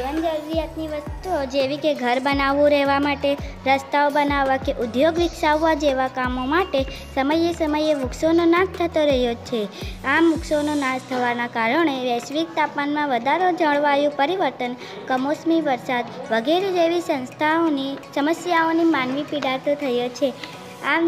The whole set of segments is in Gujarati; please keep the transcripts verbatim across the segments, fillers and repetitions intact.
જીવન જરૂરિયાતની વસ્તુઓ જેવી કે ઘર બનાવવું, રહેવા માટે રસ્તાઓ બનાવવા કે ઉદ્યોગ વિકસાવવા જેવા કામો માટે સમયે સમયે વૃક્ષોનો નાશ થતો રહ્યો છે. આમ વૃક્ષોનો નાશ થવાના કારણે વૈશ્વિક તાપમાનમાં વધારો, જળવાયુ પરિવર્તન, કમોસમી વરસાદ વગેરે જેવી સંસ્થાઓની સમસ્યાઓની માનવી પીડાતો થયો છે. આમ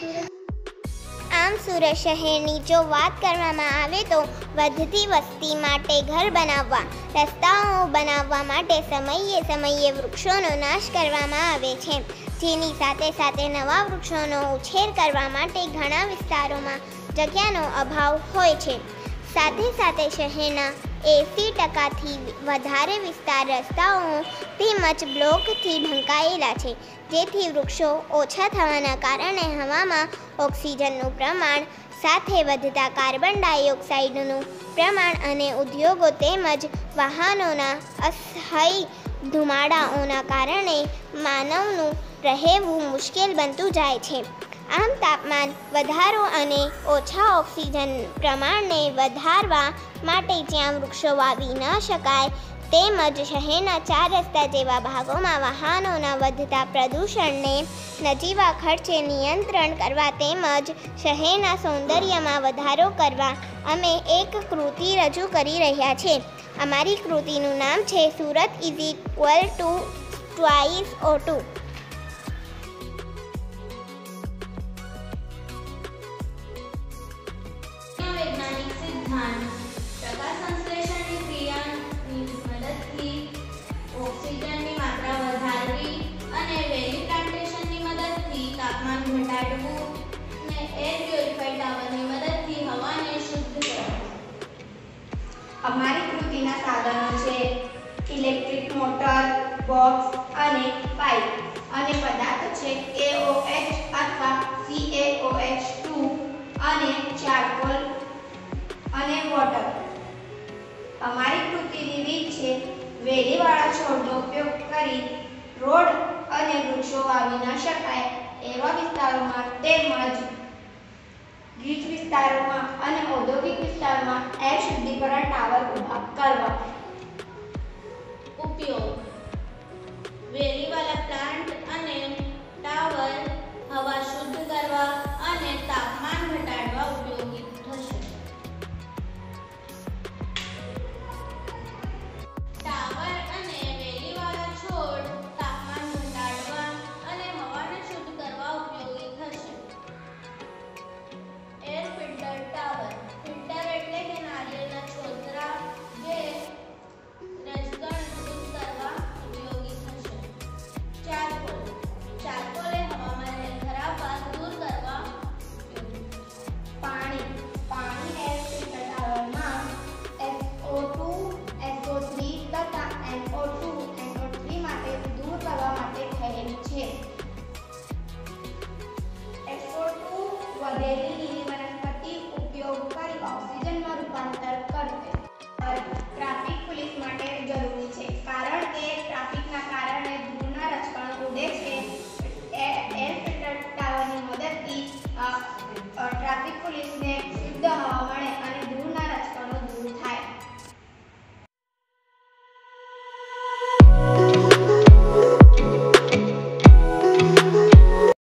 આમ સુરત શહેરની જો વાત કરવામાં આવે તો વધતી વસ્તી માટે ઘર બનાવવા, રસ્તાઓ બનાવવા માટે સમયે સમયે વૃક્ષોનો નાશ કરવામાં આવે છે, જેની સાથે સાથે નવા વૃક્ષોનો ઉછેર કરવા માટે ઘણા વિસ્તારોમાં જગ્યાનો અભાવ હોય છે. સાથે સાથે શહેરના એંસી ટકાથી વધારે વિસ્તાર રસ્તાઓ તેમજ બ્લોકથી ઢંકાયેલા છે, જેથી વૃક્ષો ઓછા થવાના કારણે હવામાં ઓક્સિજનનું પ્રમાણ સાથે વધતા કાર્બન ડાયોક્સાઇડનું પ્રમાણ અને ઉદ્યોગો તેમજ વાહનોના અસહ્ય ધુમાડાઓના કારણે માનવનું રહેવું મુશ્કેલ બનતું જાય છે. આમ તાપમાન વધારો અને ઓછા ઓક્સિજન પ્રમાણને વધારવા માટે જ્યાં વૃક્ષો વાવી ન શકાય તેમજ શહેરના ચાર રસ્તા જેવા ભાગોમાં વાહનોના વધતા પ્રદૂષણને નજીવા ખર્ચે નિયંત્રણ કરવા તેમજ શહેરના સૌંદર્યમાં વધારો કરવા અમે એક કૃતિ રજૂ કરી રહ્યા છે. અમારી કૃતિનું નામ છે Surat is equal to twice O two. ઓક્સિજનની માત્રા વધારવી અને વેલી પ્લાન્ટેશનની મદદથી તાપમાન ઘટાડવું અને એર પ્યોરિફાયર ટાવરની મદદથી હવાને શુદ્ધ કરવું. અમારી કૃતિના સાધનો છે ઇલેક્ટ્રિક મોટર, બોક્સ અને પાઇપ, અને પદાર્થો છે એઓએચ અથવા સીએઓએચ ટુ અને ચારકોલ અને વોટર. અમારી કૃતિની રીત છે વેલીવાળા છોડનો ઉપયોગ કરી રોડ અને વૃક્ષો વાવી ન શકાય એવા વિસ્તારોમાં તેમજ ગીચ વિસ્તારોમાં અને ઔદ્યોગિક વિસ્તારોમાં એર શુદ્ધિકરણ ટાવર ઊભા કરવા. ઉપયોગ: વેલી